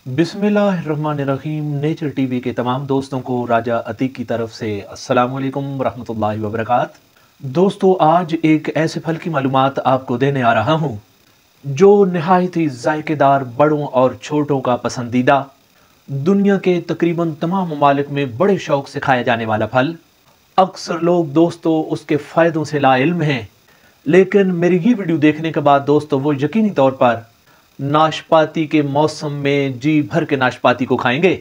बिस्मिल्लाहिर्रहमानिर्रहीम। Nature TV के तमाम दोस्तों को राजा अतीक की तरफ से अस्सलाम वालेकुम रहमतुल्लाहि व बरकातहू। दोस्तों, आज एक ऐसे फल की मालूमात आपको देने आ रहा हूँ जो नहायत ही जायकेदार, बड़ों और छोटों का पसंदीदा, दुनिया के तकरीबन तमाम ममालिक में बड़े शौक से खाया जाने वाला फल। अक्सर लोग दोस्तों उसके फ़ायदों से लाइल्म हैं, लेकिन मेरी ये वीडियो देखने के बाद दोस्तों वो यकीनी तौर पर नाशपाती के मौसम में जी भर के नाशपाती को खाएंगे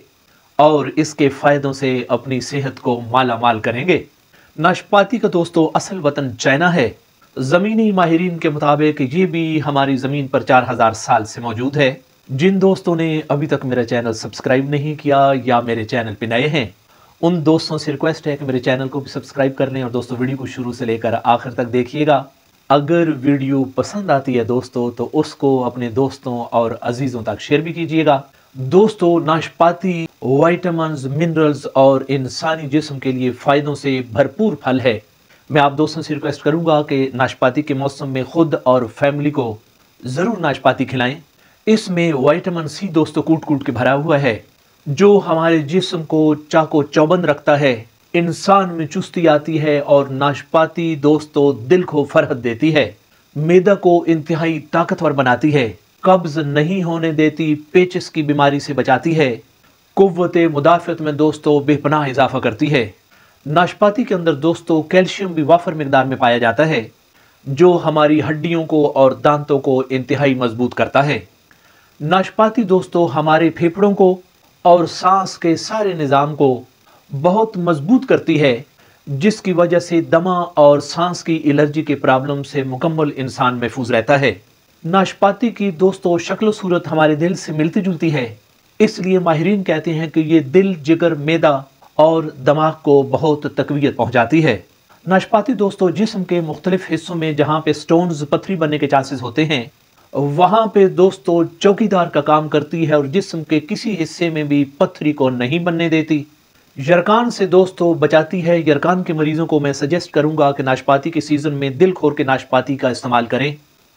और इसके फ़ायदों से अपनी सेहत को माला माल करेंगे। नाशपाती का दोस्तों असल वतन चाइना है। ज़मीनी माहिरीन के मुताबिक ये भी हमारी ज़मीन पर 4000 साल से मौजूद है। जिन दोस्तों ने अभी तक मेरा चैनल सब्सक्राइब नहीं किया या मेरे चैनल पर नए हैं, उन दोस्तों से रिक्वेस्ट है कि मेरे चैनल को भी सब्सक्राइब कर लें और दोस्तों वीडियो को शुरू से लेकर आखिर तक देखिएगा। अगर वीडियो पसंद आती है दोस्तों तो उसको अपने दोस्तों और अजीज़ों तक शेयर भी कीजिएगा। दोस्तों, नाशपाती विटामिन्स, मिनरल्स और इंसानी जिस्म के लिए फ़ायदों से भरपूर फल है। मैं आप दोस्तों से रिक्वेस्ट करूंगा कि नाशपाती के मौसम में खुद और फैमिली को ज़रूर नाशपाती खिलाएं। इसमें विटामिन सी दोस्तों कूट कूट के भरा हुआ है, जो हमारे जिस्म को चाको चौबंद रखता है, इंसान में चुस्ती आती है और नाशपाती दोस्तों दिल को फरहत देती है, मैदा को इंतहाई ताकतवर बनाती है, कब्ज नहीं होने देती, पेचिस की बीमारी से बचाती है, कुव्वत मुदाफ़त में दोस्तों बेपनाह इजाफा करती है। नाशपाती के अंदर दोस्तों कैल्शियम भी वाफर मिकदार में पाया जाता है, जो हमारी हड्डियों को और दांतों को इंतहाई मजबूत करता है। नाशपाती दोस्तों हमारे फेफड़ों को और सांस के सारे निज़ाम को बहुत मजबूत करती है, जिसकी वजह से दमा और सांस की एलर्जी के प्रॉब्लम से मुकम्मल इंसान महफूज रहता है। नाशपाती की दोस्तों शक्ल सूरत हमारे दिल से मिलती जुलती है, इसलिए माहिरीन कहते हैं कि ये दिल, जिगर, मैदा और दिमाग को बहुत तकवीत पहुंचाती है। नाशपाती दोस्तों जिस्म के मुख्तलिफ हिस्सों में जहाँ पे स्टोन्स, पत्थरी बनने के चांसेस होते हैं, वहाँ पे दोस्तों चौकीदार का काम करती है और जिस्म के किसी हिस्से में भी पत्थरी को नहीं बनने देती। यरकान से दोस्तों बचाती है। यरकान के मरीजों को मैं सजेस्ट करूंगा कि नाशपाती के सीज़न में दिल खोर के नाशपाती का इस्तेमाल करें।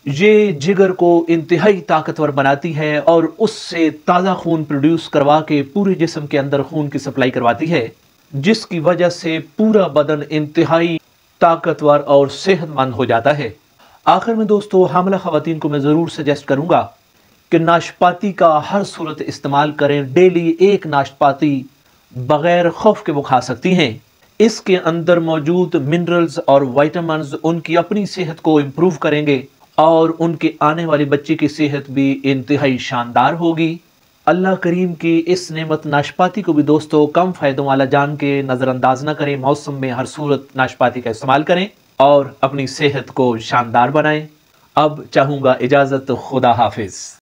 ये जिगर को इंतहाई ताकतवर बनाती है और उससे ताज़ा खून प्रोड्यूस करवा के पूरे जिस्म के अंदर खून की सप्लाई करवाती है, जिसकी वजह से पूरा बदन इंतहाई ताकतवर और सेहतमंद हो जाता है। आखिर में दोस्तों हामिला ख़वातीन को मैं ज़रूर सजेस्ट करूंगा कि नाशपाती का हर सूरत इस्तेमाल करें। डेली एक नाशपाती बगैर खौफ के वो खा सकती हैं। इसके अंदर मौजूद मिनरल्स और विटामिन्स उनकी अपनी सेहत को इम्प्रूव करेंगे और उनके आने वाले बच्चे की सेहत भी इंतहाई शानदार होगी। अल्लाह करीम की इस नेमत नाशपाती को भी दोस्तों कम फ़ायदों वाला जान के नज़रअंदाज न करें। मौसम में हर सूरत नाशपाती का इस्तेमाल करें और अपनी सेहत को शानदार बनाएं। अब चाहूँगा इजाज़त। खुदा हाफिज़।